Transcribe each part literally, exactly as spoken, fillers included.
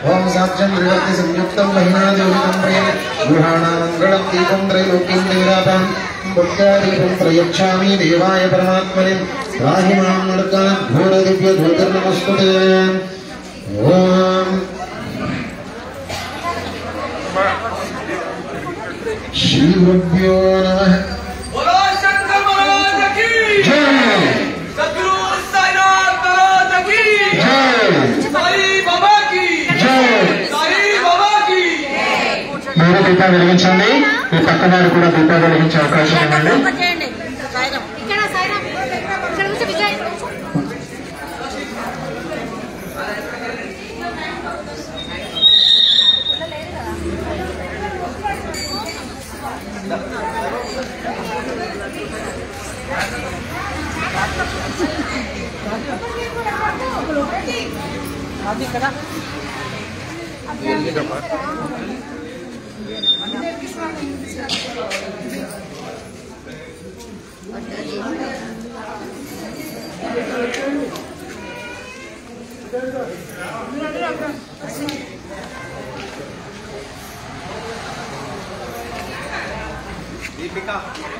ओम साक्षं त्रिवर्ति संयुक्तं महिनाजोलितं प्रेम गृहाणामङ्गलं दीपं त्रैलोक्यं देवतां भक्त्यादीपं प्रयच्छामि देवाय परमात्मने त्राहि मां नरकात् घोरदिव्यज्योतिर्नमस्तुते। ओम श्री गुरुभ्यो नमः। बोलो शंकर महाराज की जय, सद्गुरु साईनाथ महाराज की जय, साई बाबा की जय, साई बाबा की మూడు దీపాలు వెలిగించండి। ఈ పక్కన వారు కూడా దీపాలు వెలిగించే అవకాశం ఇవ్వండి। అది కదా దీపికా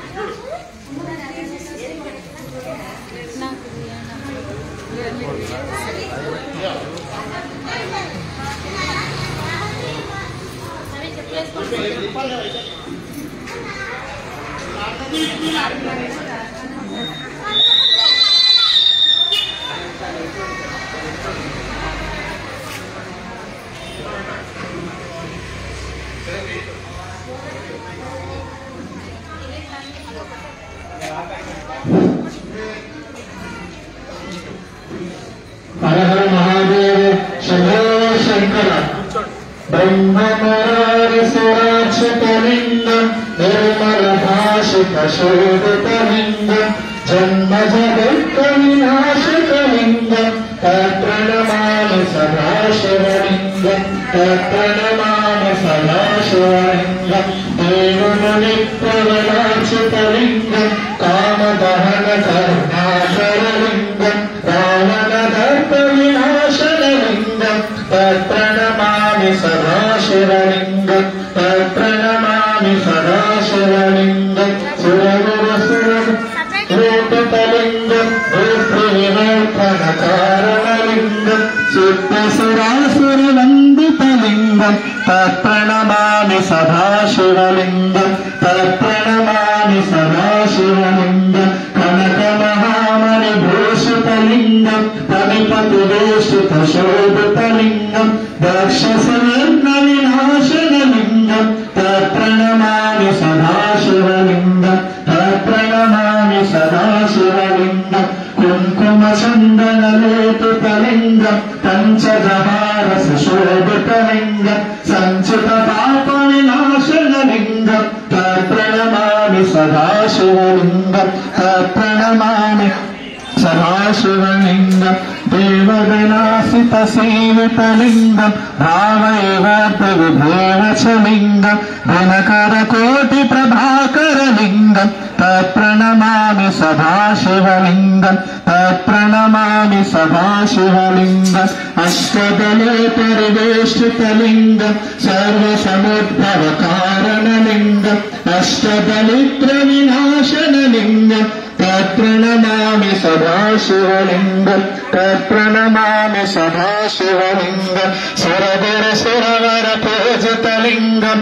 हर हर महादेव शंभो शंकर ब्रह्ममरारिसुराच्युतलिङ्गं निर्मलभाषितशोभितलिङ्गं जन्मजगत्कविनाशकलिङ्गं तत्प्रणमामि सदा शिवलिङ्गं तत्प्रणमामि सदा शिवलिङ्गं देवमुनिप्रवराच्युतलिङ्गं कामदहनकरुणाकरलिङ्गं रावणदर्पविनाशनलिङ्गं तत्प्रणमामि सदा शिवलिङ्गं तत्प्रणमामि सदा शिवलिङ्गं सुरगुरुसुररूपितलिङ्गं रूपविवर्धनकारणलिङ्गं सिद्धसुरासुरवन्दितलिङ्गं तत्प्रणमामि सदा शिवलिङ्गं तत्प्रणमामि सदा शिवलिङ्गं कनकमहामणिभूषितलिङ्गं तमिपतिवेष्टितशोभितलिङ्गं दक्षसवर्णविनाशनलिङ्गं तत्प्रणमामि सदा शिवलिङ्गं तत्प्रणमामि सदा शिवलिङ्गं कुङ्कुमचन्दनलेपितलिङ्गं पञ्चजहारसुशोभितलिङ्गं सञ्चितपापविनाशनलिङ्गं तत्प्रणमामि सदा शिवलिङ्गं तत्प्रणमामि सदा शिवलिङ्गं देवगणासितसेवितलिङ्गं भावैवर्तविभेव च लिङ्गं दिनकरकोटिप्रभाकरलिङ्गं तत्प्रणमामि सदा शिवलिङ्गं तत्प्रणमामि सदा शिवलिङ्गम् अष्टदले परिवेष्टितलिङ्गं सर्वसमुद्भवकारणलिङ्गम् अष्टदलित्रविनाशनलिङ्गं तत्प्रणमामि सदा शिवलिङ्गं तत्प्रणमामि सदा शिवलिङ्गं सुरगुरुसुरवरपूजितलिङ्गं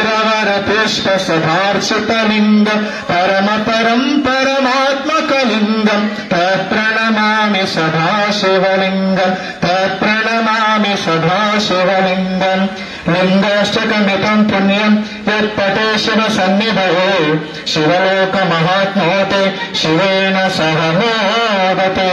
सुरवरपुष्पसभार्चितलिङ्गं परमपरं परमात्मकलिङ्गं तत्प्रणमामि सदा शिवलिङ्गं तत्प्रणमामि सदा शिवलिङ्गं लिङ्गाष्टकमितं पुण्यं यत्पटे शिवसन्निधौ शिवलोकमहात्मोते शिवेन सह मोदते।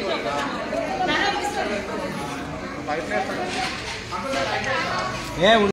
ఏ